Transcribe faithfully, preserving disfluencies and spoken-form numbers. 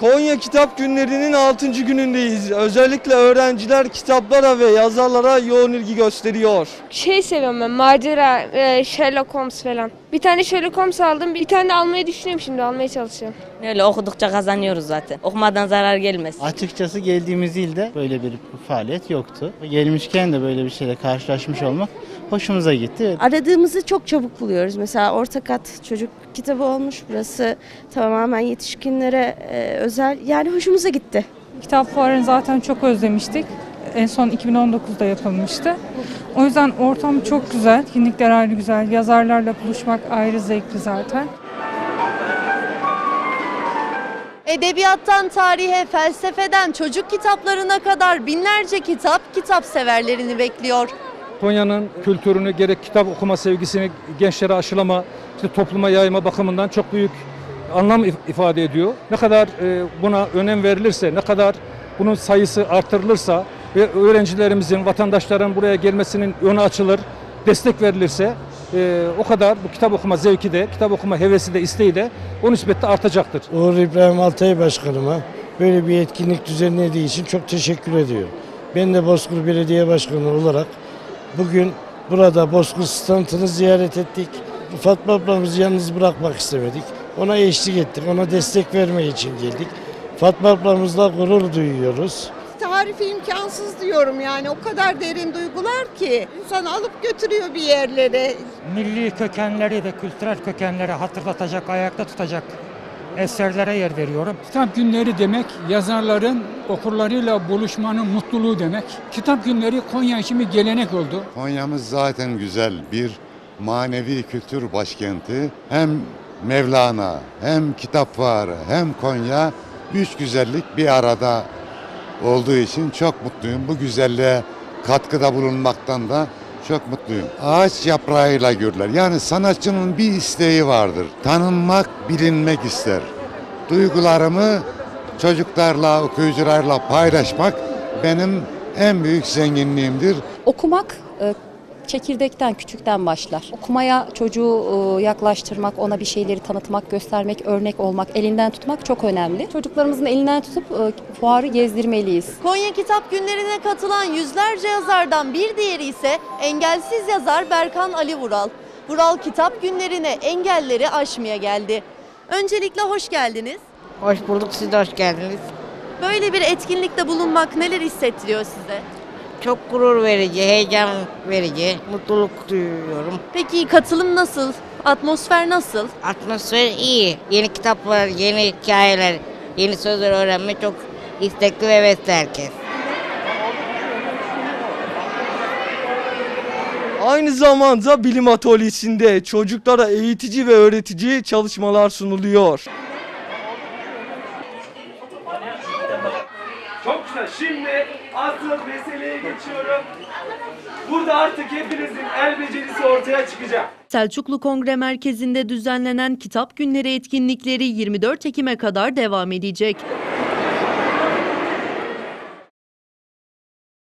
Konya Kitap Günleri'nin altıncı günündeyiz. Özellikle öğrenciler kitaplara ve yazarlara yoğun ilgi gösteriyor. Şey seviyorum ben, macera, e, Sherlock Holmes falan. Bir tane Sherlock Holmes aldım, bir tane de almayı düşünüyorum şimdi, almaya çalışacağım. Öyle okudukça kazanıyoruz zaten. Okumadan zarar gelmez. Açıkçası geldiğimiz ilde böyle bir faaliyet yoktu. Gelmişken de böyle bir şeyle karşılaşmış olmak hoşumuza gitti. Aradığımızı çok çabuk buluyoruz. Mesela orta kat çocuk kitabı olmuş. Burası tamamen yetişkinlere e, özel. Yani hoşumuza gitti. Kitap fuarını zaten çok özlemiştik. En son iki bin on dokuzda yapılmıştı. O yüzden ortam çok güzel, etkinlikler ayrı güzel, yazarlarla buluşmak ayrı zevkli zaten. Edebiyattan tarihe, felsefeden çocuk kitaplarına kadar binlerce kitap, kitap severlerini bekliyor. Konya'nın kültürünü, gerek kitap okuma sevgisini gençlere aşılama, işte topluma yayma bakımından çok büyük anlam ifade ediyor. Ne kadar buna önem verilirse, ne kadar bunun sayısı artırılırsa ve öğrencilerimizin, vatandaşların buraya gelmesinin önü açılır, destek verilirse o kadar bu kitap okuma zevki de, kitap okuma hevesi de, isteği de o nispette artacaktır. Uğur İbrahim Altay Başkanıma böyle bir etkinlik düzenlediği için çok teşekkür ediyorum. Ben de Bozkır Belediye Başkanı olarak bugün burada Bozkır standını ziyaret ettik. Fatma ablamızı yalnız bırakmak istemedik. Ona eşlik ettik, ona destek vermek için geldik. Fatma ablamızla gurur duyuyoruz. Tarifi imkansız diyorum, yani o kadar derin duygular ki insan alıp götürüyor bir yerlere. Milli kökenleri ve kültürel kökenleri hatırlatacak, ayakta tutacak eserlere yer veriyorum. Kitap günleri demek yazarların okurlarıyla buluşmanın mutluluğu demek. Kitap günleri Konya için bir gelenek oldu. Konya'mız zaten güzel bir manevi kültür başkenti. Hem Mevlana, hem kitap fuarı, hem Konya, üç güzellik bir arada olduğu için çok mutluyum. Bu güzelliğe katkıda bulunmaktan da çok mutluyum. Ağaç yaprağıyla görürler. Yani sanatçının bir isteği vardır. Tanınmak, bilinmek ister. Duygularımı çocuklarla, okuyucularla paylaşmak benim en büyük zenginliğimdir. Okumak çekirdekten, küçükten başlar. Okumaya çocuğu yaklaştırmak, ona bir şeyleri tanıtmak, göstermek, örnek olmak, elinden tutmak çok önemli. Çocuklarımızın elinden tutup fuarı gezdirmeliyiz. Konya Kitap Günleri'ne katılan yüzlerce yazardan bir diğeri ise engelsiz yazar Berkan Ali Vural. Vural Kitap Günleri'ne engelleri aşmaya geldi. Öncelikle hoş geldiniz. Hoş bulduk, siz de hoş geldiniz. Böyle bir etkinlikte bulunmak neler hissettiriyor size? Çok gurur verici, heyecan verici, mutluluk duyuyorum. Peki katılım nasıl? Atmosfer nasıl? Atmosfer iyi. Yeni kitaplar, yeni hikayeler, yeni sözler öğrenme çok istekli ve hevesli herkes. Aynı zamanda bilim atölyesinde çocuklara eğitici ve öğretici çalışmalar sunuluyor. Çok güzel. Şimdi asıl meseleye geçiyorum. Burada artık hepinizin el becerisi ortaya çıkacak. Selçuklu Kongre Merkezi'nde düzenlenen Kitap Günleri etkinlikleri yirmi dört Ekim'e kadar devam edecek.